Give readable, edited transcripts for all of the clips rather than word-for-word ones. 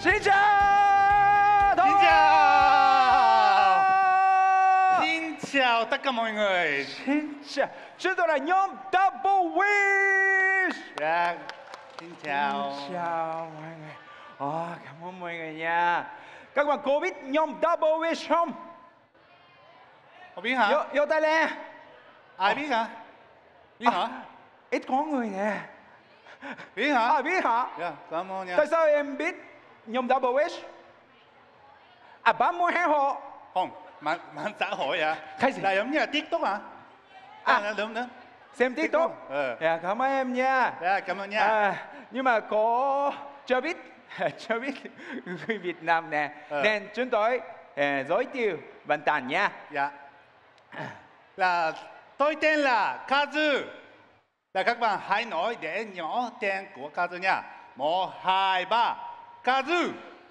Xin chào. Xin chào. Xin chào tất cả mọi người. Xin chào. Chúng tôi là nhóm Double Wish. Dạ. Xin chào. Xin chào mọi người. Cảm ơn mọi người nha. Các bạn có biết nhóm Double Wish không? Không biết hả? Vô tay lên. Ai biết hả? Biết hả? Ít có người nè. Biết hả? Biết hả? Dạ, cảm ơn nha. Tại sao em biết nhóm Double Wish? Bạn muốn hẹn hò. Không, mạng xã hội hả? Cái gì? Là giống như là TikTok hả? Đúng. Xem TikTok. Dạ, cảm ơn em nha. Dạ, cảm ơn nha. Nhưng mà có cho biết người Việt Nam nè, nên chúng tôi giới thiệu bạn Tàn nha. Dạ. Là tôi tên là Kazu. Là các bạn hãy nói để nhỏ tên của Kazu nha. 1, 2, 3. Kazu.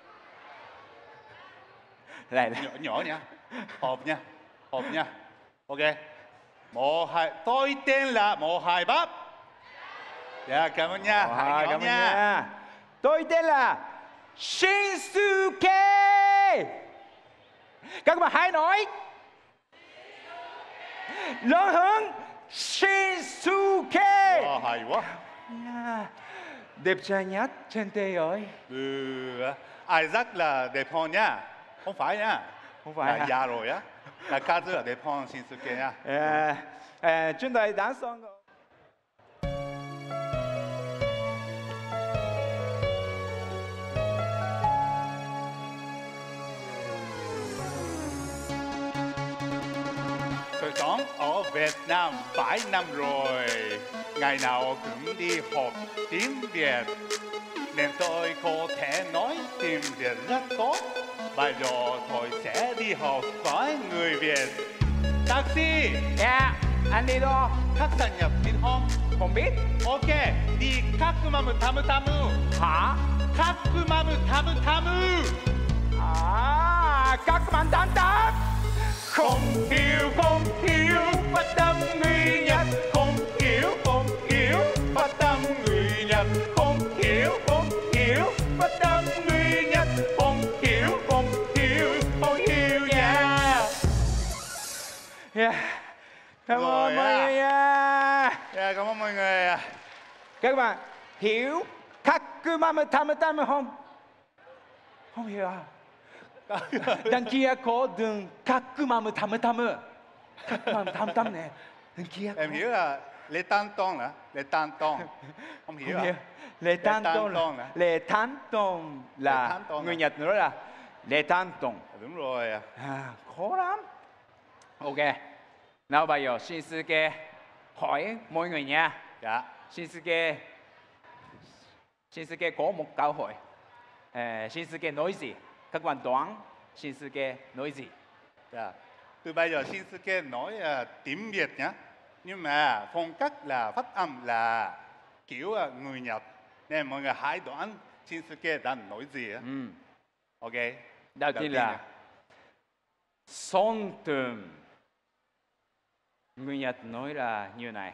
Lại. Nhỏ nha. Hộp nha. Ok. 1, 2. Tôi tên là 1, 2, 3. Dạ, cảm ơn nha. Cảm ơn nha. Tôi tên là Shinsuke. Các bạn hãy nói lớn hơn Shinsuke. Wow, hay quá. Đẹp trai nhất trên thế giới. Isaac là đẹp hơn nha. Không phải nha. Không phải là già rồi á. Là Kazu là đẹp hơn Shinsuke nha. Chúng ta đã xong rồi. Tôi sống ở Việt Nam 7 năm rồi. Ngày nào cũng đi học tiếng Việt. Nên tôi có thể nói tiếng Việt rất tốt. Bây giờ tôi sẽ đi học với người Việt. Taxi! Dạ, anh đi đâu? Khách sạn nhập biết không? Không biết. Ok, đi Kakumamu Tamu Tamu. Hả? Kakumamu Tamu Tamu. Các bạn tán tán. Không hiểu phát tâm người Nhật. Không hiểu phát tâm người Nhật. Không hiểu phát tâm người Nhật. Không hiểu nha. Cảm ơn mọi người nha. Cảm ơn mọi người. Các bạn hiểu Kakumamu Tamu Tamu không? Không hiểu à? Đằng kia có đường Kakumamu Tamu Tamu. Kakumamu Tamu Tamu nè. Đằng kia. Em hiểu là Lê Tan Tông là Lê Tan Tông. Không hiểu à? Lê Tan Tông là người Nhật nói là Lê Tan Tông. Đúng rồi. Khó lắm. Ok. Nào bây giờ Shinsuke hỏi mọi người nha. Dạ. Shinsuke có một câu hỏi. Shinsuke nói gì? Các bạn đoán Shinsuke nói gì? Dạ. Từ bây giờ Shinsuke nói tiếng Việt nhá. Nhưng mà phong cách là phát âm là kiểu người Nhật. Nên mọi người hãy đoán Shinsuke đang nói gì. Ok. Đầu tiên là 손 뜸. Người Nhật nói là như này.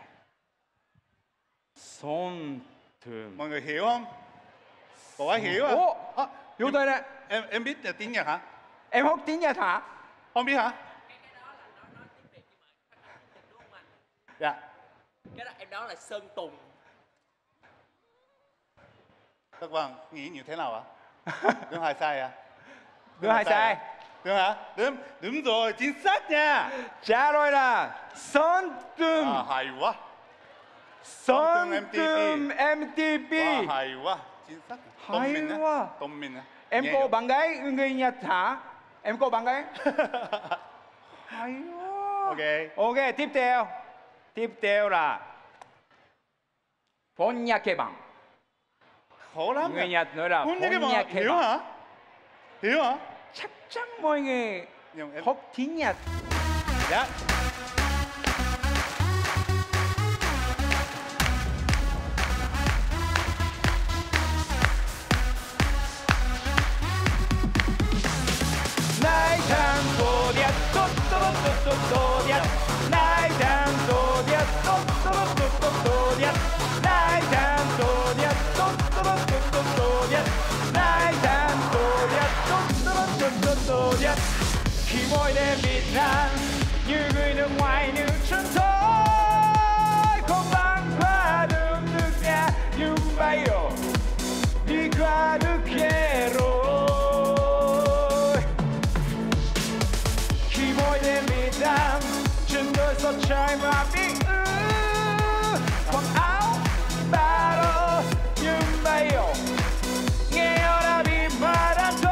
손 뜸. Mọi người hiểu không? Cậu ấy hiểu à? Hiểu tôi đấy. Em biết tiếng Nhật hả? Em học tiếng Nhật hả? Không biết hả? Dạ. Cái đó em nói là Sơn Tùng. Các bạn nghĩ như thế nào ạ? Đúng hay sai à? Đúng hay sai? Đúng hả? Đúng rồi, chính xác nha. Trả lời là 손 뜸. Hay quá. 손 뜸 MTP. Hay quá, chính xác. Hay quá. Em có bạn gái người Nhật hả? Em có bạn gái? Hay quá. Ok, tiếp theo là 번역해방. Khó lắm. Người Nhật nói là 번역해방. Hiểu hả? Hiểu hả? chắc chắn mọi người học tiếng Nhật. Dạ. 나의 장소리야 또또또또또야 나의 장소리야 또또또또또야 나의 장소리야 또또또또또야 나의 장소 môi đêm Việt Nam như người nước ngoài như chúng tôi không băng qua đường nước nhà như bay đi qua nước kia rồi khi môi đêm Việt Nam chân đôi giọt trời mà bị quần áo ba lô như bay nghe đã bị mà đã thôi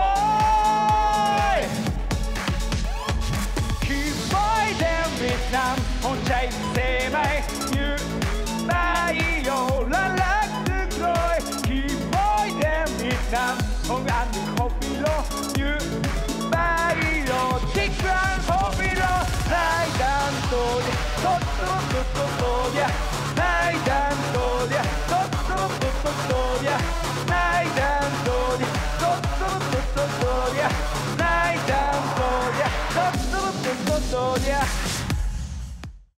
khi môi đêm Việt Nam hôn chạy xe bay như bay la lắc nước rồi khi môi đêm Việt Nam không ăn được hộp bì lô như bay thích ăn hộp bì lô hai đàn tôi tốt tốt tốt tốt tốt yeah hai đàn tôi tốt tốt tốt tốt tốt yeah hai đàn tôi tốt tốt tốt tốt tốt yeah hai đàn tôi tốt tốt tốt tốt tốt yeah